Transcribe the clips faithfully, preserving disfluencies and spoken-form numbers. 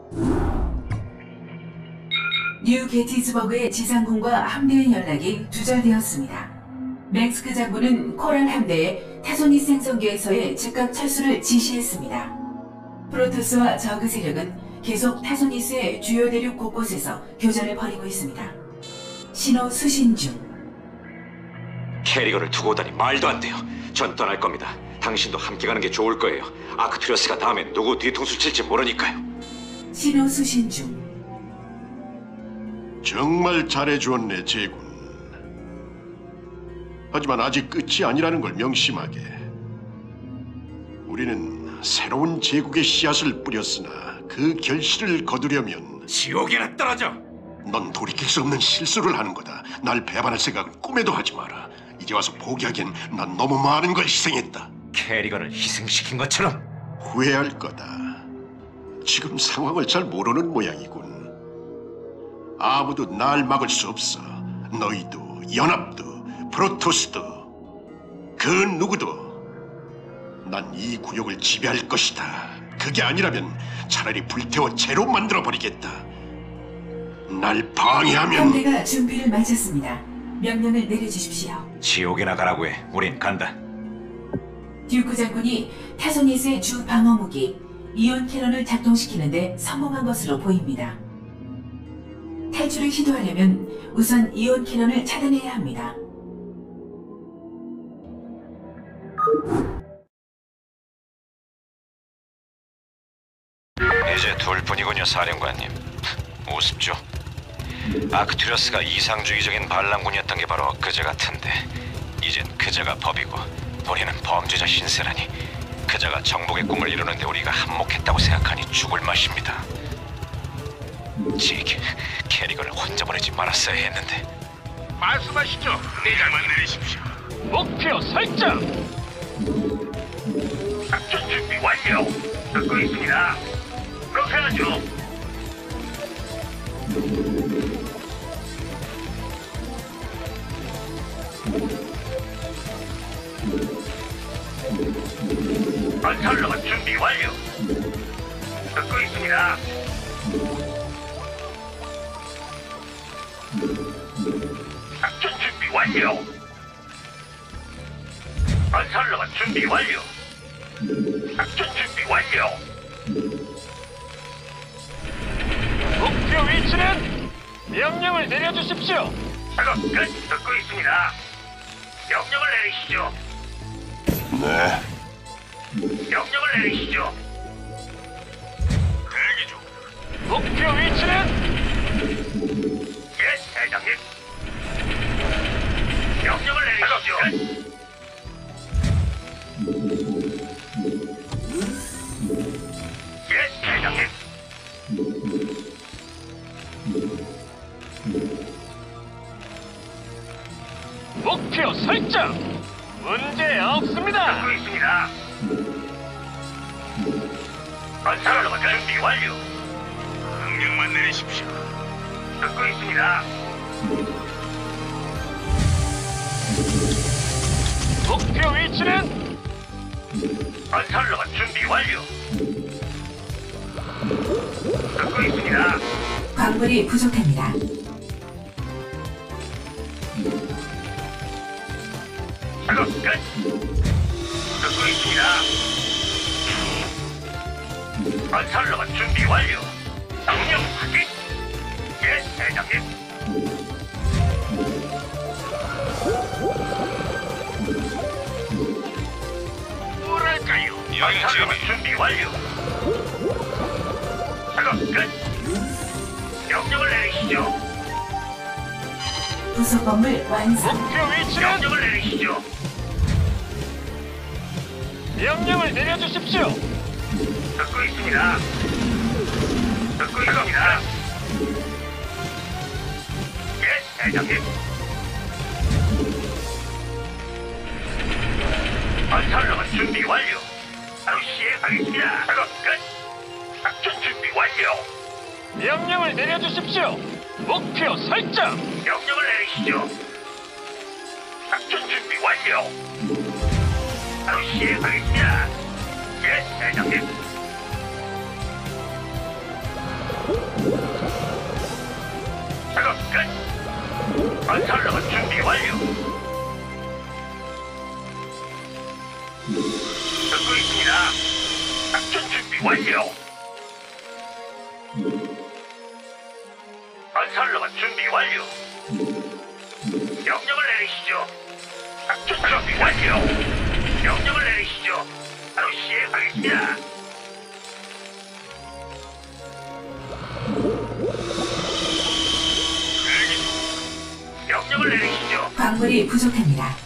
뉴 게티즈버그의 지상군과 함대의 연락이 두절되었습니다. 맹스크 장군은 코랄 함대에 타소니스 행성계에서의 즉각 철수를 지시했습니다. 프로토스와 저그 세력은 계속 타소니스의 주요 대륙 곳곳에서 교전을 벌이고 있습니다. 신호 수신 중. 캐리건을 두고 오다니 말도 안 돼요. 전 떠날 겁니다. 당신도 함께 가는 게 좋을 거예요. 아크투리어스가 다음엔 누구 뒤통수 칠지 모르니까요. 신호 수신 중. 정말 잘해주었네, 제군. 하지만 아직 끝이 아니라는 걸 명심하게. 우리는 새로운 제국의 씨앗을 뿌렸으나 그 결실을 거두려면 지옥에나 떨어져! 넌 돌이킬 수 없는 실수를 하는 거다. 날 배반할 생각은 꿈에도 하지 마라. 이제 와서 포기하기엔 난 너무 많은 걸 희생했다. 캐리건을 희생시킨 것처럼 후회할 거다. 지금 상황을 잘 모르는 모양이군. 아무도 날 막을 수 없어. 너희도, 연합도, 프로토스도, 그 누구도. 난 이 구역을 지배할 것이다. 그게 아니라면 차라리 불태워 재로 만들어버리겠다. 날 방해하면... 함대가 준비를 마쳤습니다. 명령을 내려주십시오. 지옥에나 가라고 해. 우린 간다. 듀크 장군이 타소니스의 주 방어 무기 이온 캐논을 작동시키는데 성공한 것으로 보입니다. 탈출을 시도하려면 우선 이온 캐논을 차단해야 합니다. 이제 둘뿐이군요, 사령관님. 우습죠? 아크투리어스가 이상주의적인 반란군이었던 게 바로 그제 같은데 이젠 그제가 법이고 우리는 범죄자 신세라니. 그자가 정복의 꿈을 이루는데 우리가 한몫했다고 생각하니 죽을 맛입니다. 지게 캐리건을 혼자 보내지 말았어야 했는데. 말씀하시죠. 내장만 내리십시오. 목표 설정. 작전 준비 완료. 듣고 있습니다. 그렇게 하죠. 건설로만 준비 완료. 듣고 있습니다. 작전 준비 완료. 건설로만 준비 완료. 작전 준비 완료. 목표 위치는 명령을 내려주십시오. 작업 끝. 듣고 있습니다. 명령을 내리시죠. 네. 명령을 내리시죠. 대기 중. 목표 위치는 예, 대장님. 명령을 내리시죠. 예, 대장님. 목표 설정. 문제 없습니다. 듣고 있습니다. 건설로만 준비 완료. 명령만 내리십시오. 듣고 있습니다. 목표 위치는 건설로만 준비 완료. 듣고 있습니다. 광물이 부족합니다. 작업 끝. 듣고 있습니다. 건설로만 준비 완료. 명령 확인. 예, 대장님. 뭐랄까요? 건설로만 준비 완료. 작업 끝. 명령을 내리시죠. 부속 건물 완성. 목표 위치는 명령을 내리시죠. 명령을 내려주십시오. 듣고 있습니다. 듣고 있습니다. 예, 대장님. 건설로만 준비 완료. 바로 시행하겠습니다. 작업 끝. 작전 준비 완료. 명령을 내려주십시오. 목표 설정. 명령을 내리시죠. 작전 준비 완료. 바로 시행하겠습니다. 예, 대장님. 작업 끝. 건설로봇 준비 완료. 듣고 있습니다. 작전 준비 완료. 건설로봇 준비 완료. 명령을 내리시죠. 작전 준비 완료. 명령을 내리시죠. 바로 시행하겠습니다. 명령을 내리시죠. 광물이 부족합니다.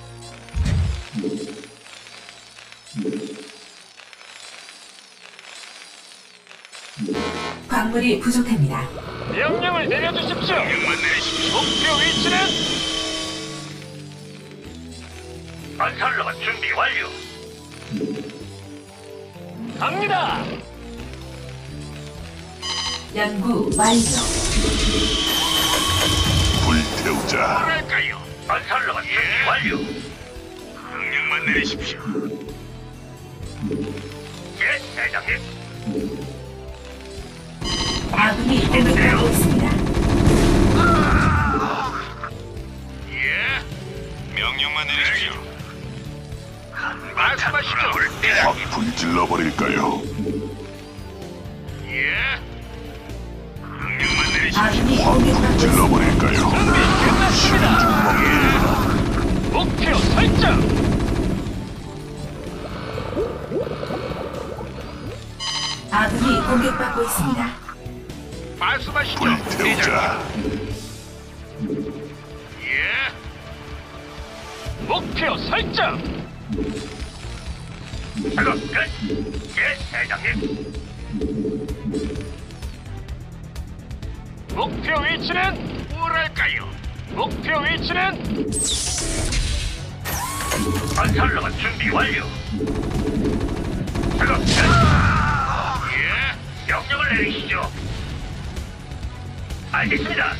광물이 부족합니다. 명령을 내려주십시오. 명령만 내리십시오. 목표 위치는 건설로봇 준비 완료. 갑니다. 연구 완료. 불태우자. 뭐랄까요? 건설로봇 준비 완료. 명령만 내리십시오. 예, 대장님. 아군이 공격받고 있습니다. 예. 명령만 내리십시오. 말씀하시죠. 확 불질러 버릴까요? 예. 명령만 내리십시오. 아군이 확 공격받고 불질러 있습니다. 버릴까요? 끝났습니다. 목표 설정. 아군이 공격받고 있습니다. 말씀하시죠. 불태우자. 예. 목표 설정. 작업 끝. 예, 대장님. 목표 위치는 뭐랄까요? 목표 위치는 건설로봇 준비 완료. 작업 끝. 예. 명령을 내리시죠. 알겠습니다.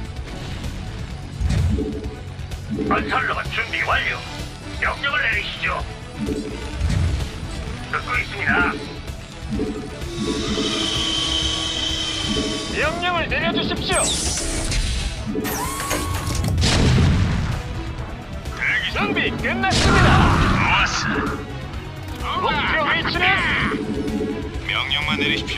건설로봇 준비 완료. 명령을 내리시죠. 듣고 있습니다. 명령을 내려주십시오. 준비 끝났습니다. 좋았어. 목표 위치는 명령만 내리십시오.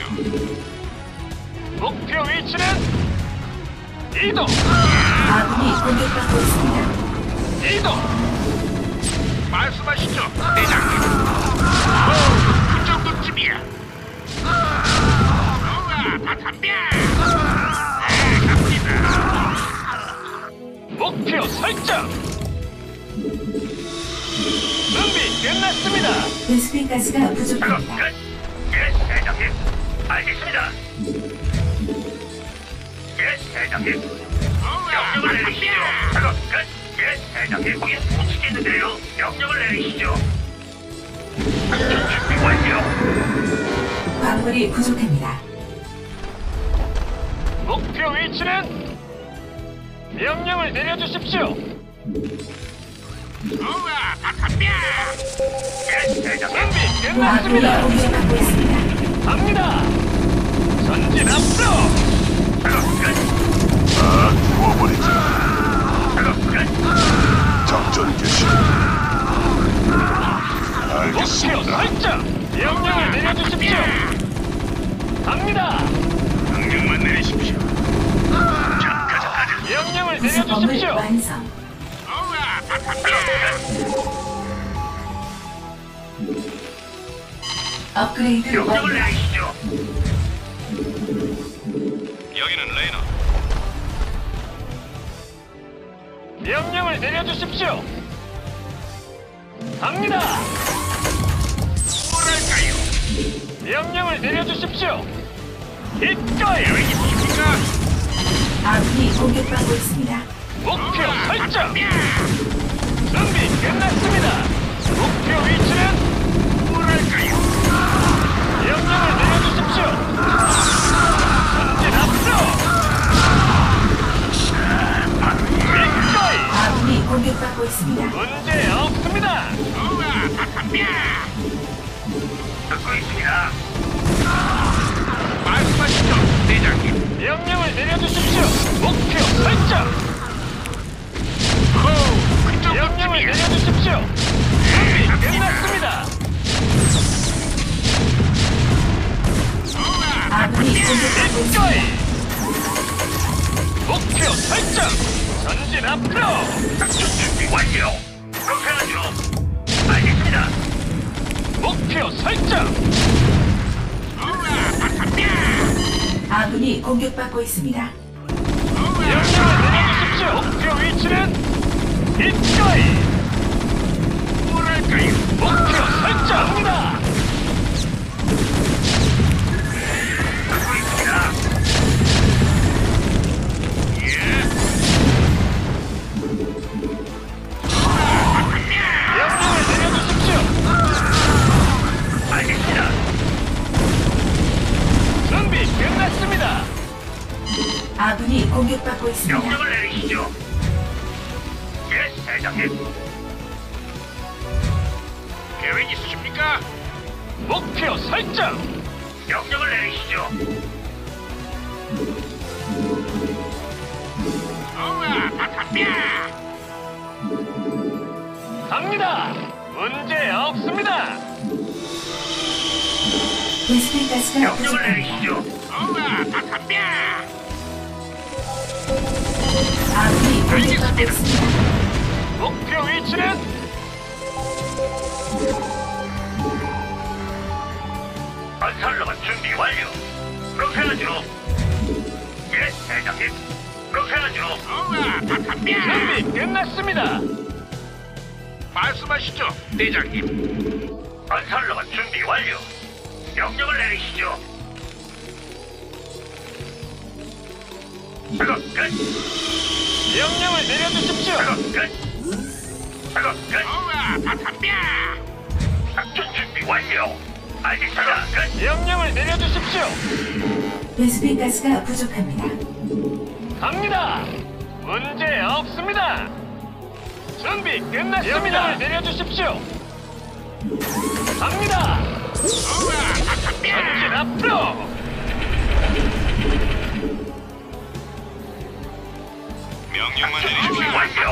목표 위치는 이동. 아군이 공격받고 있습니다. 이동. 말씀하시죠, 대장님. 어, 그 정도쯤이야. 우와, 다 담배. 네, 갑니다. 목표 설정. 준비 끝났습니다. 베스핀 가스가 작업 부족합니다. 끝. 예, 대장님. 알겠습니다. 예, 대장님. 명령을 내리시죠. 작업 끝. 예, 대장님. 거긴 못 치겠는데요. 명령을 내리시죠. 작전 준비 완료. 광물이 부족합니다. 목표 위치는 명령을 내려주십시오. 우와, 다 담배. 예, 대장님. 준비 아군이 끝났습니다. 공격받고 있습니다. 갑니다. 전진 앞으로. 작업 끝. 다 구워버리자. 작업 끝. 작전 개시. 목표 알겠습니다. 설정. 명령을 내려주십시오. 갑니다. 명령만 내리십시오. 자, 가자, 가자. 명령을 구성범을 내려주십시오. 완성. 우와, 다 담배. 업그레이드 명령을 완료. 내리시죠. 여기는 레이너. 명령을 내려주십시오. 갑니다. 뭐랄까요? 명령을 내려주십시오. 이거이 있습니까? 아군이 공격받고 있습니다. 목표 설정. 준비 끝났습니다. 목표 위치는 뭐랄까요? 명령을 내려주십시오. 전진 앞으로. 이거이 아군이 공격받고 있습니다. 문제 없습니다. 우와, 다 담배. 듣고 있습니다. 말씀하시죠, 대장님. 아군이 공격받고 기꺼이. 있습니다. 목표 설정. 전진 앞으로. 작전 준비 완료. 그렇게 하죠. 알겠습니다. 목표 설정. 아군이 공격받고 있습니다. 명령을 내려주십시오. 목표 위치는 기꺼이. 뭐랄까요? 목표 설정합니다. 듣고 있습니다. 예. 명령을 내려주십시오. 알겠습니다. 준비 끝났습니다. 아군이 공격받고 있습니다. 명령을 내리시죠. 예, 대장님. 계획 있으십니까? 목표 설정. 명령을 내리시죠. 우와, 바탕뼈! 갑니다. 문제 없습니다. 베스핀 가스가 명령을 부족합니다. 내리시죠. 우와, 바탕뼈! 아군이 공격받고 있습니다. 목표 위치는 건설로만 준비 완료. 그렇게 하죠. 예, 대장님. 그렇게 하죠. 우와, 바탕뼈! 준비 끝났습니다. 말씀하시죠, 대장님. 건설로만 준비 완료. 명령을 내리시죠. 작업 끝. 명령을 내려주십시오. 작업 끝. 작업 끝. 우와, 바탕뼈! 작전 준비 완료. 알겠습니다. 끝. 명령을 내려주십시오. 베스핀 가스가 부족합니다. 갑니다. 문제 없습니다. 준비 끝났습니다. 명령을 내려주십시오. 갑니다. 우와, 바탕뼈! 전진 앞으로. 명령만 내리십시오. 완료.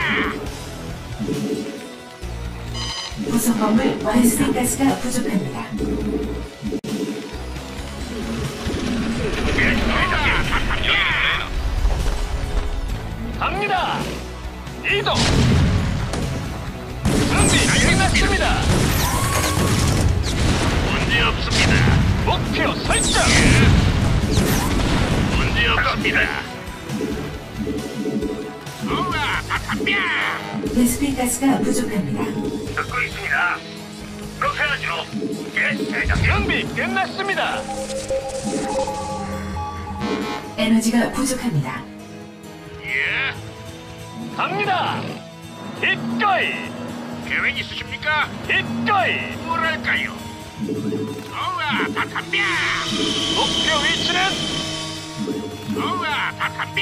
부속 건물 베스핀 가스가 부족합니다. 예, 대장님. 바탕뼈! 갑니다. 이동. 준비 끝났습니다. 문제 없습니다. 목표 설정. 문제 없습니다. 우와, 바탕뼈! 베스핀 가스가 부족합니다. 듣고 있습니다. 그렇게 하죠. 예, 대장님. 준비 끝났습니다. 에너지가 부족합니다. 예. 갑니다. 기꺼이. 계획 있으십니까? 기꺼이. 뭐랄까요? 우와, 바탕뼈! 목표 위치는 우와, 바탕뼈!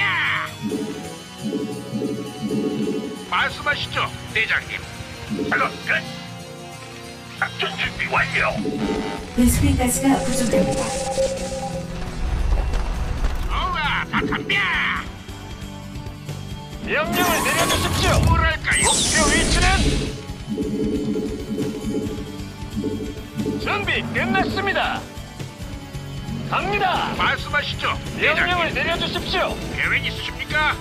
말씀하시죠, 대장님. 작업 끝. 작전 준비 완료. 베스핀 가스가 부족합니다. 우와, 바탕뼈! 명령을 내려주십시오. 뭐랄까요? 목표 위치는 준비 끝났습니다. 갑니다. 말씀하시죠, 명령을 대장님. 내려주십시오. 계획 있으십니까?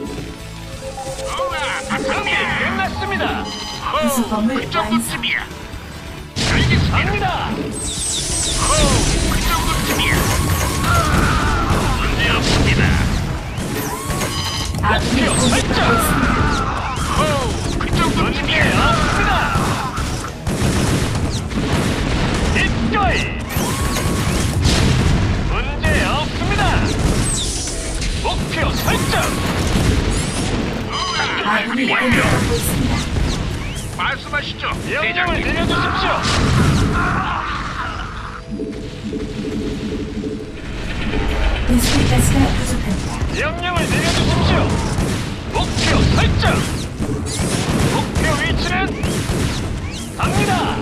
우와, 준비 바탕뼈! 끝났습니다. 부속 호, 건물 그 정도쯤이야. 알겠습니다. 갑니다. 호, 그 정도쯤이야. 문제 없습니다. 아군이 목표 공격받고 설정. 있습니다. 호, 그 문제 정도쯤이야. 없습니다. 기꺼이. 문제 없습니다. 목표 설정. 아군이 완료. 공격받고 있습니다. 말씀하시죠, 명령을 대장님. 내려주십시오. 베스핀 가스가 부족합니다. 명령을 내려주십시오. 목표 설정. 목표 위치는 갑니다.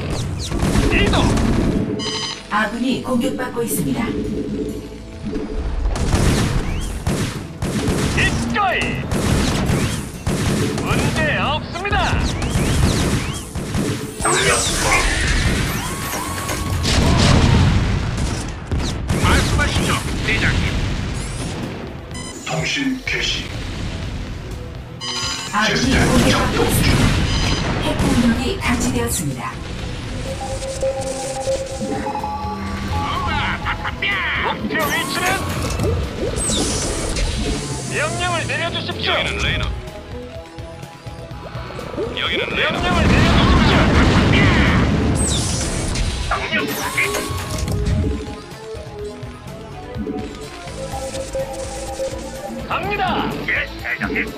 이동. 아군이 공격받고 있습니다. 기꺼이. 문제 없습니다. 명령. 말씀하시죠, 통신 개시. 아군이 시스템 공격받고 작동 있습니다. 중. 핵 공격이 감지되었습니다. 목표 위치는 명령을 내려주십시오. 여기는 레이너. 여기는 레이너. 명령을 내려주십시오. 명령 확인. 갑니다. 예, 대장님.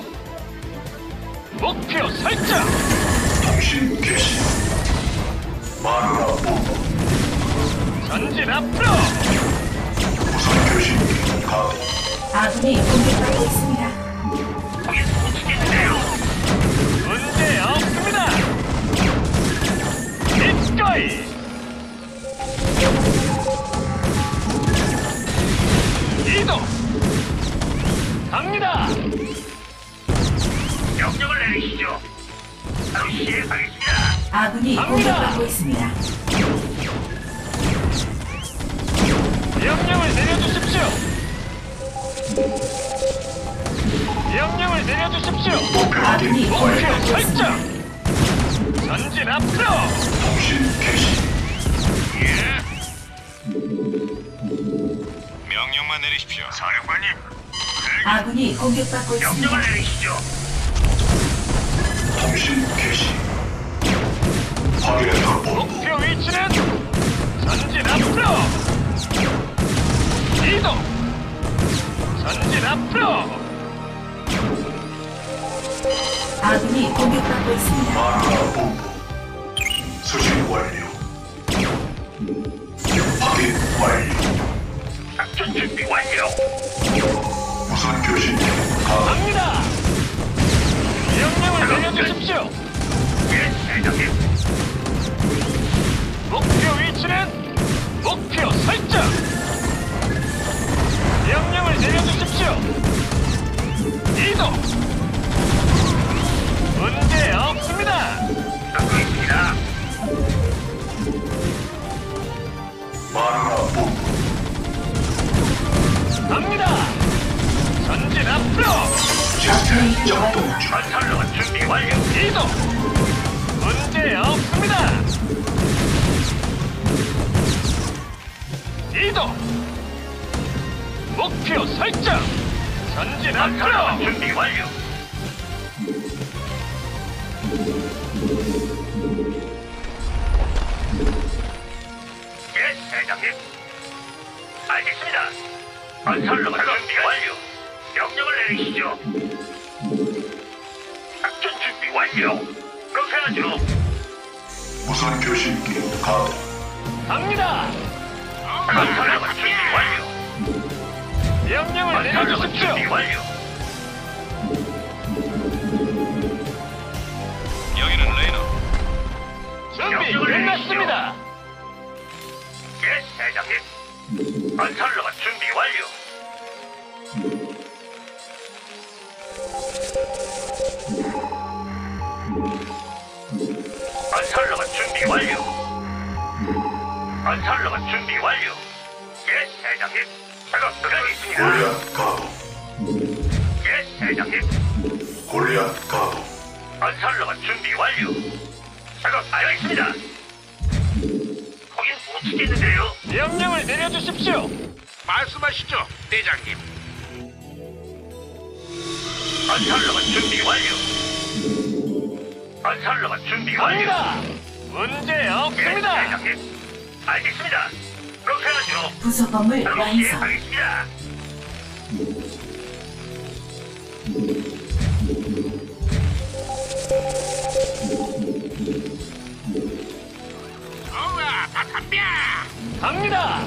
목표 설정. 통신 개시. 마누라 본부. 전진 앞으로. 무선 교신기 가동. 아군이 공격받고 있습니다. 거긴 못 치겠는데요. 문제 없습니다. 기꺼이. 이동. 갑니다. 명령을 내리시죠. 바로 시행하겠습니다. 아군이 갑니다. 공격받고 있습니다. 명령을 내려주십시오. 명령을 내려주십시오. 목표 확인 아군이 목표 완료. 설정. 전진 앞으로. 통신 개시. 명령만 내리십시오. 사령관님, 아군이 공격받고 있습니다. 명령을 내리시죠. 통신 개시. 확인했다 본부. 목표 위치는 전진 앞으로. 이동. 전진 앞으로. 아군이 공격받고 있습니다. 마누라 본부. 수신 완료. 확인 완료. 작전 준비 완료. 무선 교신기 가동. 갑니다. 명령을 내려주십시오. 예, 대장님. 목표 위치는 목표 설정. 명령을 내려주십시오. 이동. 문제 없습니다. 듣고 있습니다. 마누라 본부. 갑니다. 전진 앞으로. 시스템 작동 중. 건설로만 준비 완료. 이동. 문제 없습니다. 이동. 목표 설정. 전진 건설로만 앞으로. 준비 완료. 예, 대장님. 알겠습니다. 건설로만 준비 완료. 명령을 내리시죠. 작전 준비 완료. 그렇게 하죠. 무선 교신기 가동. 갑니다. 건설로만 준비 완료. 명령을 건설로만 내려주십시오. 준비 완료. 여기는 레이너. 준비 끝났습니다. 예, 대장님. 건설로만 준비 완료. 건설로만 준비 완료. 건설로만 준비 완료. 예, 대장님. 작업 끝났습니다. 골리앗 가동. 예, 대장님. 골리앗 가동. 건설로만 준비 완료. 작업 알겠습니다. 거긴 못 치겠는데요. 명령을 내려주십시오. 말씀하시죠, 대장님. 건설로만 준비 완료. 건설로만 준비 완료. 갑니다. 문제 예, 없습니다. 대장님. 알겠습니다. 그렇게 하죠. 부속 건물 바로 완성. 시행하겠습니다. 어라, 다 담배! 갑니다.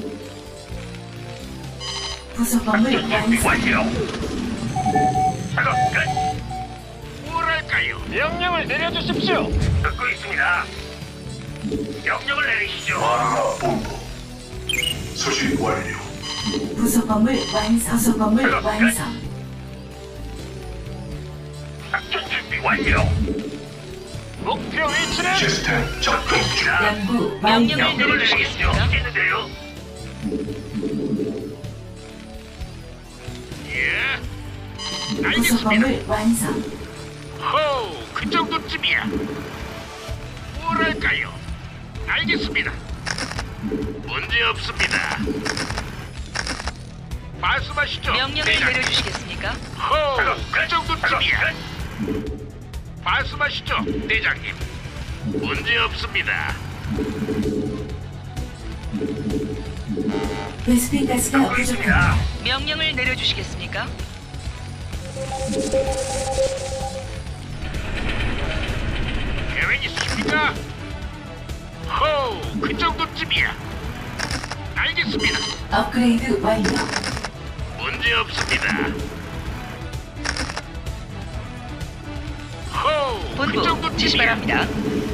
부속 건물 준비 완성. 완료. 작업 끝. 뭐랄까요? 명령을 내려주십시오. 듣고 있습니다. 명령을 내리시죠. 마누라 본부. 수신 완료. 부속 건물 완성. 부속 건물 완성. 작전 준비 완료. 목표 위치는 시스템 작동 중. 연구 완료. 명령을 내리시죠. 알겠는데요. 예, 부속범을 완성. 호우, 그 정도쯤이야. 뭐랄까요? 알겠습니다. 문제 없습니다. 말씀하시죠. 명령을 대장님. 내려주시겠습니까? 호우, 그 정도쯤이야. 말씀하시죠, 대장님. 문제 없습니다. 베스핀 가스가 부족합니다. 명령을 내려주시겠습니까? 계획 있으십니까? 호우, 그 정도쯤이야. 알겠습니다. 업그레이드 완료. 문제 없습니다. 호우, 그 본부 지시 정도쯤이야. 바랍니다.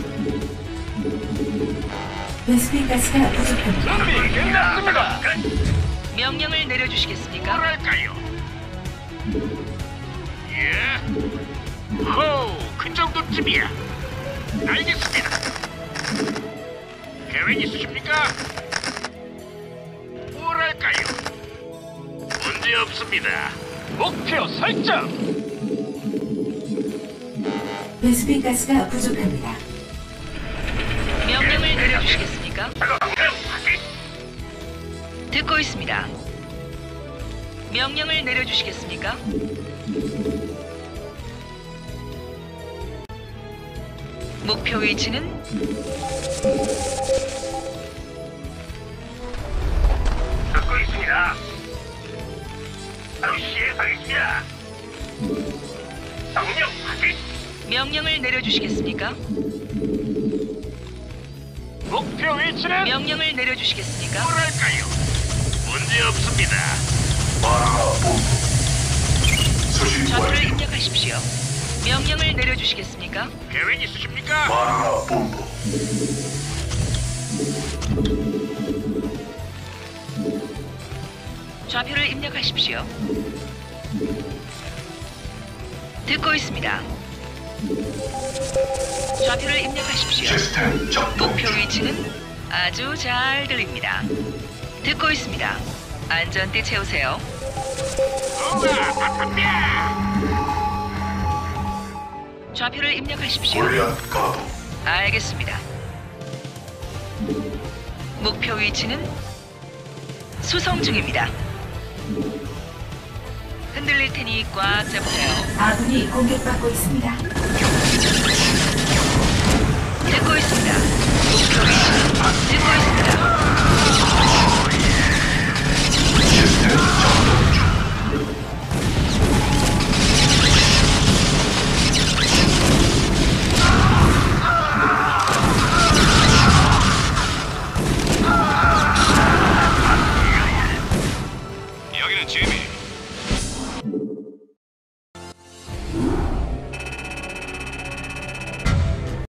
베스핀 가스가 부족합니다. 준비 끝났습니다. 명령을 내려주시겠습니까? 뭐랄까요? 예? 호우, 그 정도쯤이야. 알겠습니다. 계획 있으십니까? 뭐랄까요? 문제 없습니다. 목표 설정. 베스핀 가스가 부족합니다. 명령을 내려주시겠습니까? 듣고 있습니다. 명령을 내려주시겠습니까? 목표 위치는 듣고 있습니다. 바로 시행하겠습니다. 명령 확인. 명령을 내려주시겠습니까? 목표 위치는 명령을 내려주시겠습니까? 뭐랄까요? 문제 없습니다. 좌표를 입력하십시오. 명령을 내려주시겠습니까? 계획 있으십니까? 좌표를 입력하십시오. 듣고 있습니다. 좌표를 입력하십시오. 목표 위치는 아주 잘 들립니다. 듣고 있습니다. 안전띠 채우세요. 좌표를 입력하십시오. 알겠습니다. 목표 위치는 수송 중입니다. 흔들릴 테니 꽉 잡으세요. 아군이 공격받고 있습니다.